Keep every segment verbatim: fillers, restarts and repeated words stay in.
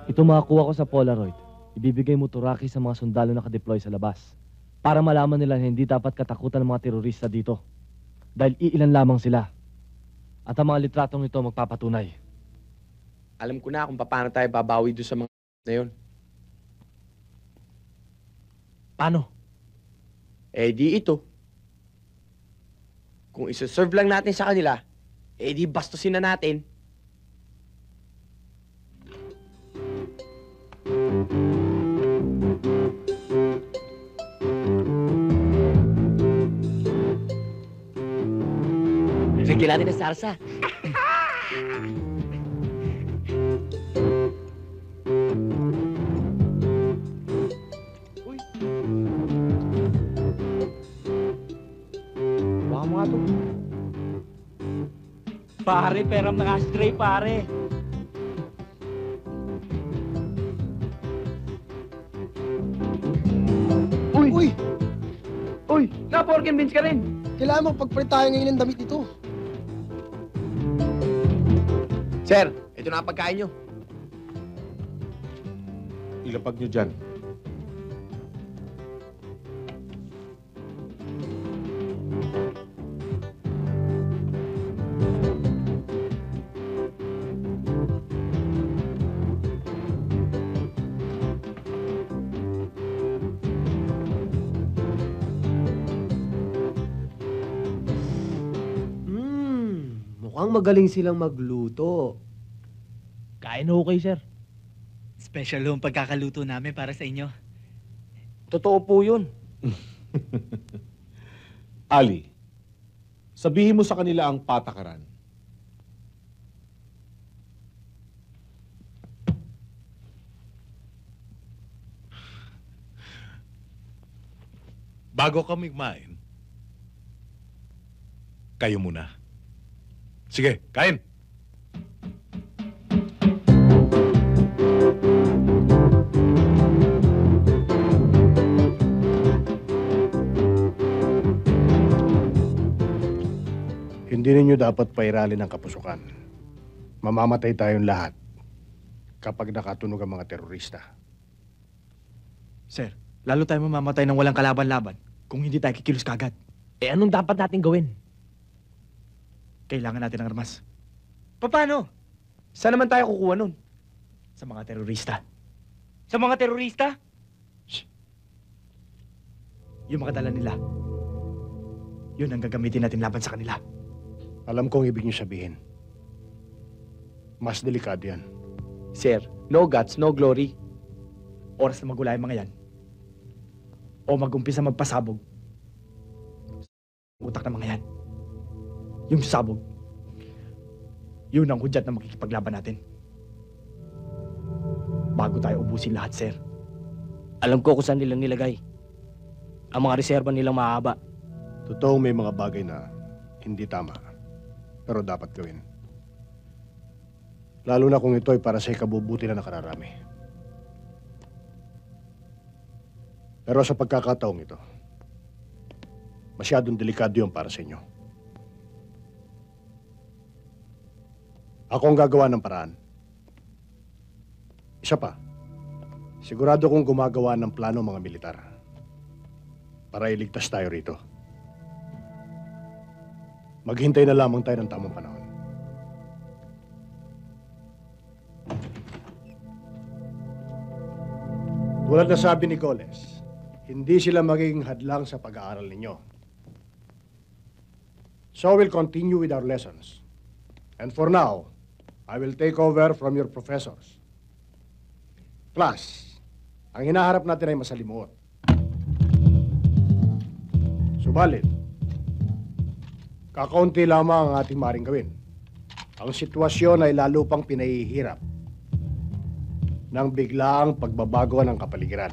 Ito makakuha ko sa Polaroid. Ibibigay mo to, Rocky, sa mga sundalo na nakadeploy sa labas. Para malaman nila na hindi dapat katakutan ng mga terorista dito. Dahil iilan lamang sila. At ang mga litratong ito magpapatunay. Alam ko na kung paano tayo babawi doon sa mga na yun. Paano? Eh di ito. Kung isa-serve lang natin sa kanila, eh di bastusin na natin. Lagyan natin ng sarsa. Uy. Baka mo nga to. Pare, peram ng ashtray, pare. Uy! Uy! Uy! Na-porkin beans ka rin! Kailangan magpagpalit tayo ngayon ng damit ito. Sir, ito na ang pagkain nyo. Ilapag nyo dyan. Hmm, mukhang magaling silang magluto. Kain okay, sir. Special yung pagkakaluto namin para sa inyo. Totoo po yun. Ali, sabihin mo sa kanila ang patakaran. Bago kami kumain, kayo muna. Sige, kain! Hindi ninyo dapat pairalin ang kapusukan. Mamamatay tayong lahat kapag nakatunog ang mga terorista. Sir, lalo tayo mamamatay ng walang kalaban-laban kung hindi tayo kikilos kagad. Eh anong dapat natin gawin? Kailangan natin ng armas. Paano? Saan naman tayo kukuha nun? Sa mga terorista. Sa mga terorista? Shh. Yung mga dala nila. Yun ang gagamitin natin laban sa kanila. Alam kong ibig niyo sabihin. Mas delikado yan. Sir, no guts, no glory. Oras na magula yung mga yan. O mag-umpisa magpasabog. Utak ng mga yan. Yung sabog. Yun ang hudyat na makikipaglaban natin. Bago tayo ubusin lahat, sir. Alam ko kung saan nilang nilagay. Ang mga reserba nilang mahaba. Totoong may mga bagay na hindi tama. Pero dapat gawin. Lalo na kung ito ay para sa ikabubuti na nakararami. Pero sa pagkakataong ito, masyadong delikado yun para sa inyo. Ako ang gagawa ng paraan. Isa pa, sigurado kong gumagawa ng plano mga militar para iligtas tayo rito. Maghintay na lamang tayo ng tamang panahon. Tulad na sabi ni Goles, hindi sila magiging hadlang sa pag-aaral ninyo. So we'll continue with our lessons. And for now, I will take over from your professors. Class, ang hinaharap natin ay masalimuot. Subalit, kakaunti lamang ang ating maring gawin. Ang sitwasyon ay lalo pang pinahihirap ng biglaang pagbabago ng kapaligiran.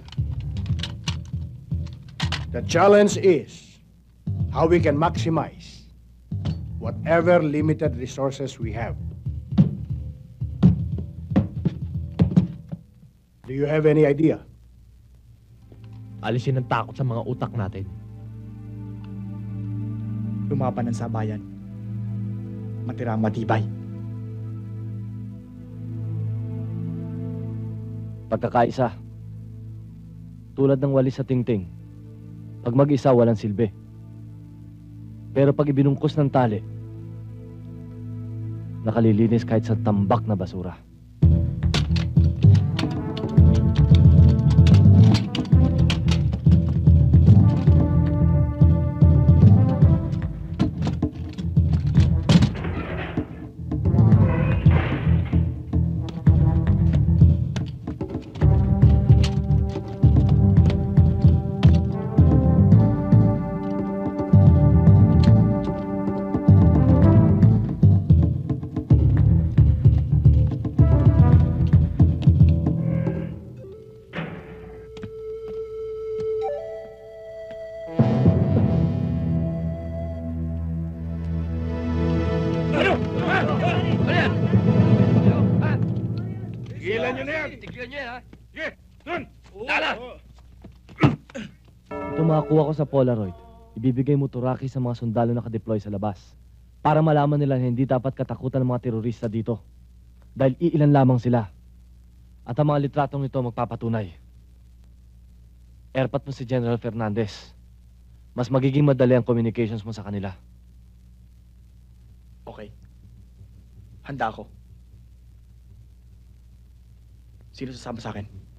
The challenge is how we can maximize whatever limited resources we have. Do you have any idea? Alisin ang takot sa mga utak natin. Lumaban ng sabayan. Matira matibay. Pagkakaisa. Tulad ng walis sa tingting. Pag mag-isa, walang silbi. Pero pag ibinungkos ng tali, nakalilinis kahit sa tambak na basura. Tigilan nyo na yan! Tignan niyo yan, ha? Sige, dun! Dala! Ito makakuha ko sa Polaroid. Ibibigay mo to, Rocky, sa mga sundalo na nakadeploy sa labas. Para malaman nila na hindi dapat katakutan ng mga terorista dito. Dahil iilan lamang sila. At ang mga litratong ito magpapatunay. Airpat mo si General Fernandez. Mas magiging madali ang communications mo sa kanila. Okay. Handa ako. Sino sasama sa akin?